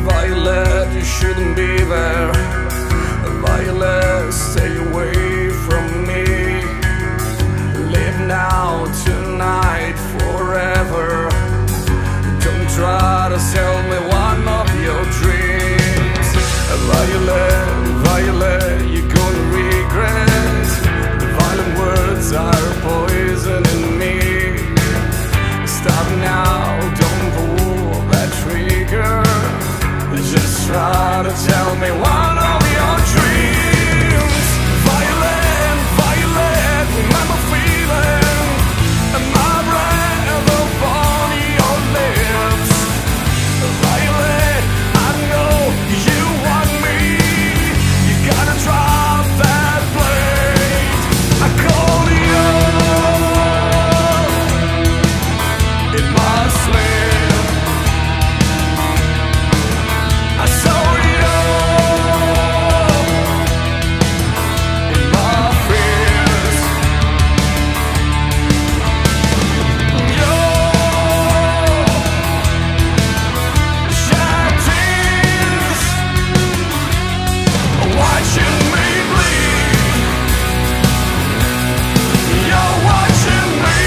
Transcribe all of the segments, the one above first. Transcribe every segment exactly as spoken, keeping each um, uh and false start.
Violet, you shouldn't be there. Violet, stay away from me. Live now, tonight, forever. Don't try to sell me one of your dreams. Violet, Violet, you're gonna regret. Violent words are poison in me. Stop now, don't pull that trigger. Just try to tell me one of your dreams. Violet, Violet, remember feeling my breath upon your lips. Violet, I know you want me. You gotta drop that blade. I call you in my sleep. I saw you in my fears. You shed tears, watching me bleed. You're watching me.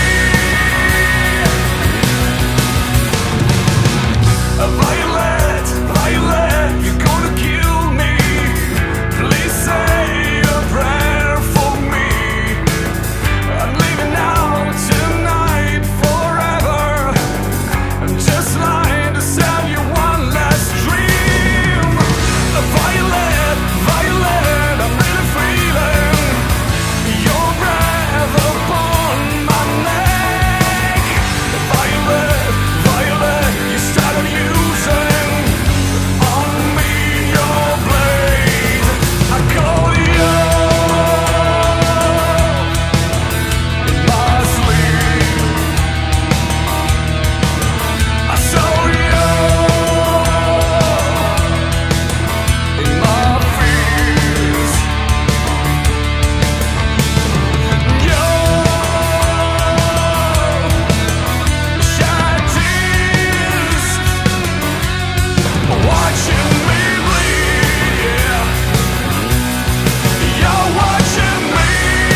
Violet, Violet, you're gonna kill me. Please say a prayer for me. I'm leaving now, tonight, forever. I'm just lying to sell you one last dream. Violet, Violet, I'm really feeling your breath upon my neck. Violet, Violet, you started using on me your blade. I call you in my sleep. I saw you in my fears. You shed tears, watching me bleed. Yeah, you're watching me.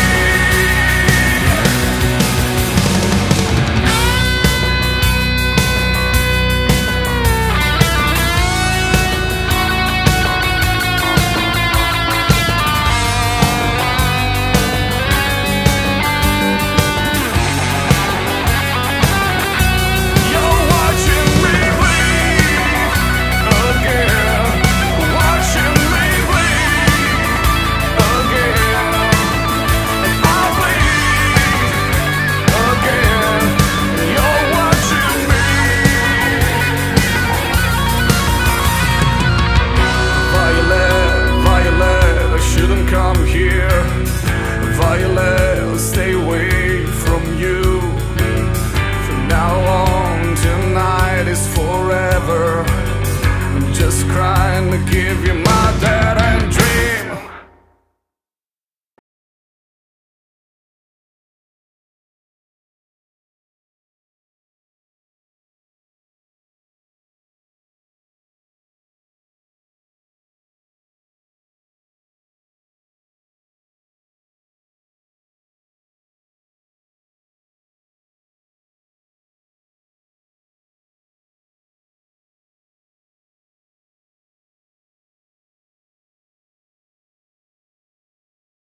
You're watching me bleed again. Watching me bleed again. And I'll bleed again. You're watching me. Violet, Violet, I shouldn't come here. Violet, stay away from you. From now on, tonight is forever. I'm just crying to give you